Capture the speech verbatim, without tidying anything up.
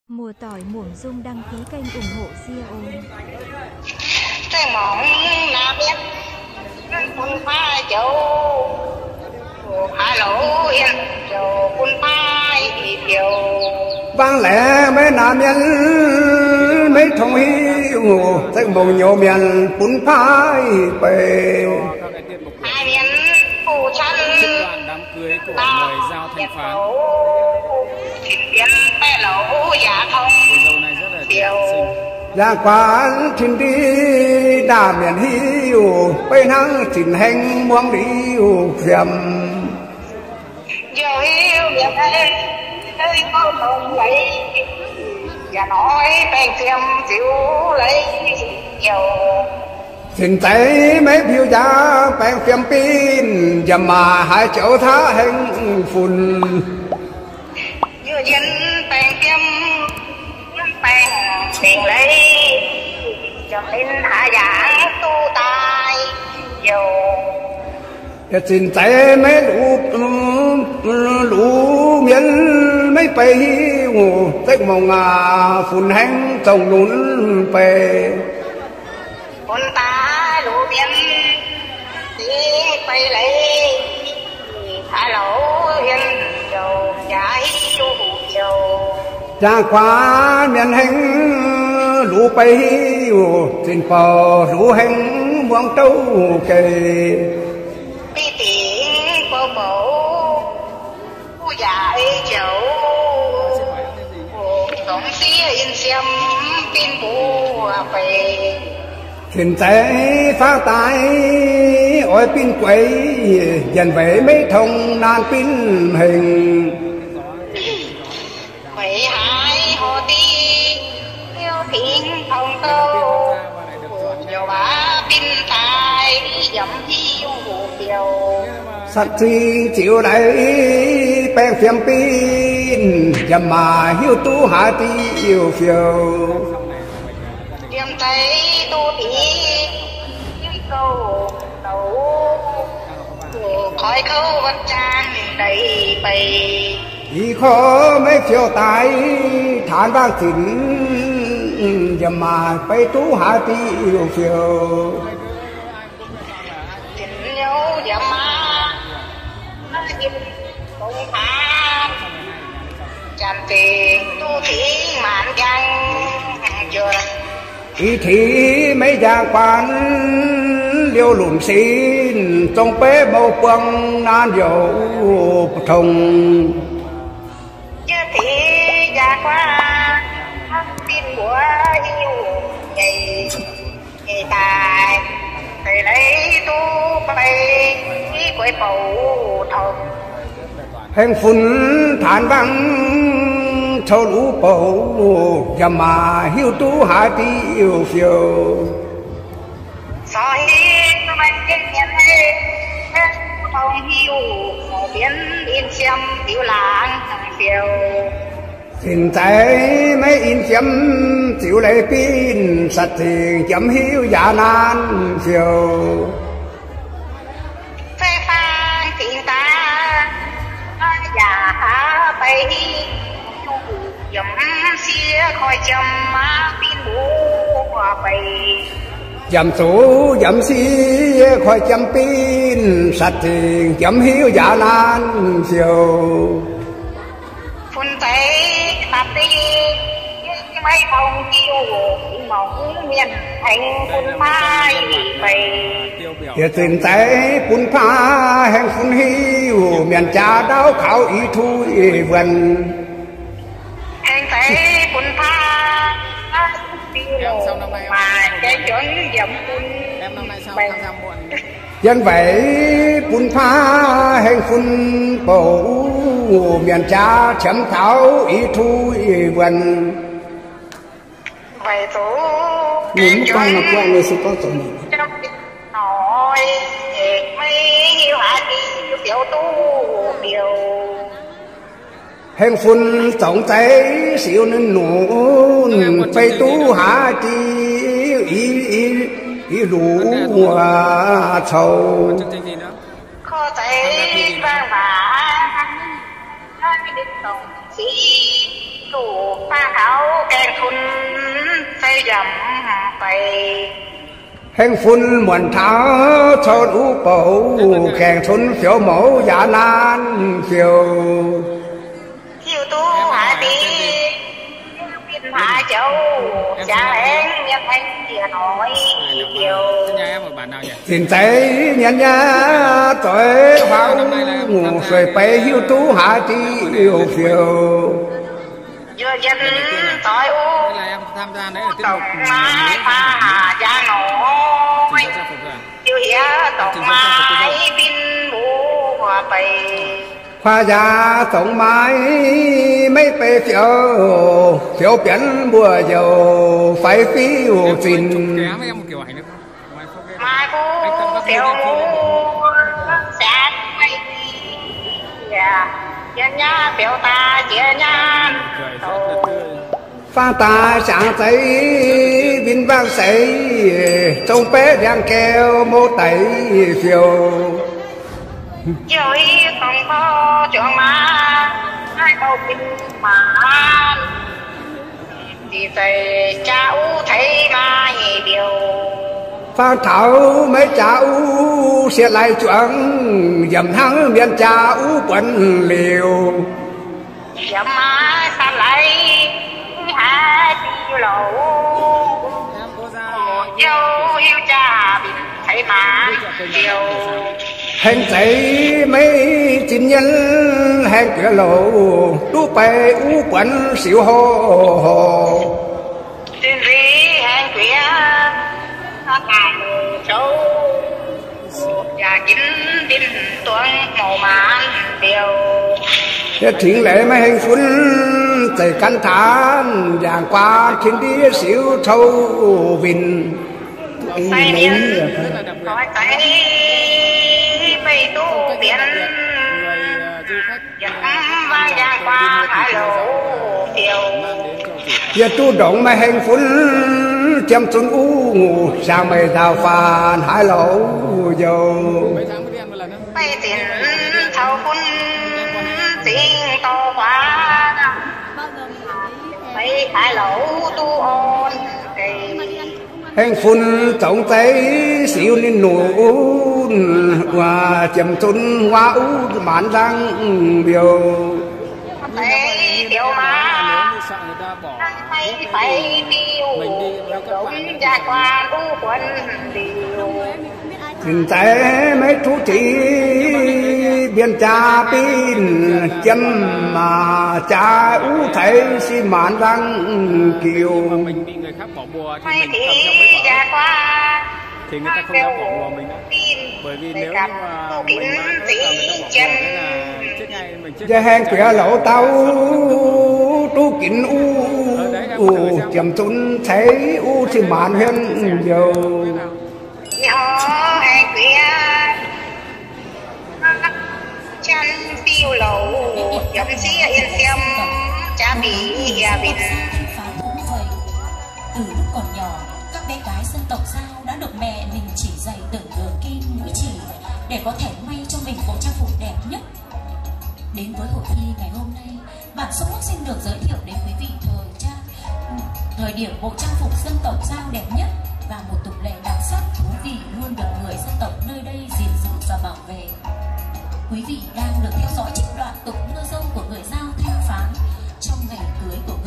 Mùa tỏi muỗng dung đăng ký kênh ủng hộ Sia ôn. Cái mỏng là biết quân pha châu alo yên châu quân pha chiều vang lẽ mấy nam nhân mấy thông hiu cái mộng nhiều miền quân pha về hai miền phù chân đám cưới của người giao thành phán thịnh biến bé lẩu giả thông chiều gia quán trên đi đà miền hiu bay nắng trên hành muông đi phiền nhiều hiu miền đây nơi có không lấy và nói bèn phiền chịu lấy nhiều xin thấy mấy phiêu giá bèn phiền pin và mà hai chỗ thá hành phun như dân bèn phiền bèn tiền lấy cho nên hạ giảng tu tài nhiều xin thấy mấy lũ lũ miền mấy bay hiu tới mong à phun hành trồng núi về con ta lũ miền đi bay lấy thả lẩu hiền dầu trái chú dầu gia khóa miền hành lũ bay hiu xin phò lũ hành muông trâu kề đi tiếng bầu bầuผู้ใหญ่เจ้าสองเสียอินเสียมปินบัวไป xin thấy phá tái ôi pin quấy dần về mấy thông nan pin hình quấy hai hồ ti yêu thiên thông câu nhiều bá pin tài dẫm hiu kiều sắt chi chịu đấy bèn phiền pin dầm mà hiu tu hạ ti yêu phiêu tiêm tay tu tí những câu đầu khỏi câu vật trang đầy bầy ý khó mấy phiêu tái thản vang thỉnh dầm mà bay tu hạ ti yêu phiêu tình nhau dầm mà nó tìm công pháp chăn tiền tu thiên mạn chăng chưa ý thị mấy gia quan liêu lùm xin trong bế mâu quăng nan dầu thông chứ thị gia quan tin của yêu ngày ngày tài thầy lấy tu bay quay bầu thông hành phun thản vắng thâu lũ bầu và mà hiu tu hạ ti yêu phiêu so hi tu bay trên miền đây thông hiu một biến in xem tiểu làng phiêu xin thấy mấy in chấm chịu lệ pin sạch thiền chấm hiu dạ nan phiêu phê phan thiện ta già bay dầm xia khỏi chầm má pin bố qua bay dầm số dầm xi khỏi chấm pin sạch thiền chấm hiu dạ nan phiêu phun tay tập đi mấy phòng chiêu mỏng miền thành phun mai bay thiệt tình tế phun pha hành phun hiu miền cha đau khảo ý thu ý vần hành tế phun pha mà cái chuẩn dầm phun em năm nay sao tham gia muộn dân vậy phun pha hành phun bầu miền cha chấm khảo ý thu ý vần vậy tú những con là quan người sẽ có chỗ này nói mấy hiu hạ đi tiểu tu điều hành phun tổng tế xíu nên nụ phải tu hạ chi ý ý ý lũ sầu có thể vang vả nói đến tổng sĩ đủ pha thảo dầm tay Hành phun muộn tháo thôn ú bầu kèn thôn phiếu mẫu giả nan phiếu Chiều tu hạ đi Biên hạ châu Cha em nhân anh kia nói Điều Nhà em ở bản nào nhỉ? Xin thấy nhân nhá tối hoang ngủ rồi bấy hiu tú hạ đi yêu phiếu Vừa dân tối u Thế là em tham gia đấy ở tiết Tổng mục mai pha hạ cha nói Trình diễn trang phục à? Chiều hía tổng mai Biên bố hòa bày Khoa gia tổng mái mấy bê phiếu phiếu biển bùa dầu phải phiếu xin Kém em một kiểu ảnh nữa Mai không biết Mai cô phiếu sát mây Dân nhá phiếu ta chia nhan Cười rất là tươi pha ta chẳng thấy vinh vang sấy trong bé đang kêu mô tẩy phiếu Chiều y không có chuyện mà Hai câu kinh mà Thì thầy cha ú thấy mà điều pha thảo mấy cha u sẽ lại chuẩn dầm thắng miền cha u quần liều Dẫm má xa lấy Hai tiêu lẩu Em có ra Dâu yêu cha bị thấy mà điều hành thấy mấy chín nhân hành cửa lộ tu bè u quần xỉu hồ hồ Tuyên rí hẹn quỷ Càng châu Và chính tin tuân màu mãn điều thế thỉnh lễ mấy hành phun tẩy căn thán vàng qua thiên địa xỉu thâu vinh Say miên Nói tay Mây tu biển Người du khách Dẫm vang giang qua hải lộ Điều giờ tu động mấy hành phun chăm xuân u ngủ sang mây đào phàn hải lẩu dầu Mấy tháng mới đi ăn một lần á Mây tiền thâu phun Tiếng to quá Mây hải lỗ tu ôn Cây hành phun tổng tay xíu nên nụ và chầm xuân hoa u mãn răng biểu Thấy điều mà Nếu như sợ người ta bỏ Thấy phải tiêu Đúng gia quan u quân điều tình tế mấy thú chỉ biên cha pin châm mà cha ú thấy xi mãn răng kiều Mình bị người khác bỏ bùa thì Mây mình thì cầm trong mới bỏ gia quan Thì người ta không dám bỏ bùa mình nữa Bởi vì nếu như mà mình mang hết vào người ta bỏ bùa thế là chết ngay mình chết gia hàng quẹo lẩu tao tu kín u chầm xuân thấy u xi mãn huyên dầu Nhỏ hẹn quỷ Chân phiêu lầu Dẫm xía yên xem Cha bị hiệp bình Từ lúc còn nhỏ, các bé gái dân tộc Dao đã được mẹ mình chỉ dạy từng đường kim mũi chỉ để có thể may cho mình bộ trang phục đẹp nhất. Đến với hội thi ngày hôm nay, bản Sông Bắc xin được giới thiệu đến quý vị thời trang, thời điểm bộ trang phục dân tộc Dao đẹp nhất và một tục lệ đặc sắc thú vị luôn được người dân tộc nơi đây gìn giữ và bảo vệ. Quý vị đang được theo dõi trích đoạn tục đưa dâu của người Dao Thanh Phán trong ngày cưới của